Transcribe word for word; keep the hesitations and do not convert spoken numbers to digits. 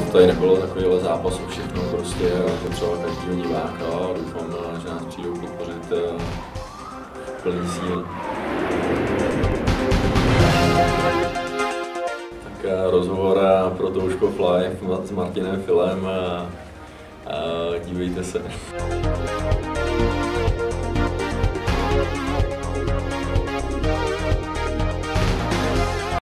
tady nebylo takovýhle zápas o všechno, prostě potřeba každýho diváka a doufám, že nás přijdou podpořit plný síl. Tak rozhovor pro Touškov Live s Martinem Filem a, a dívejte se.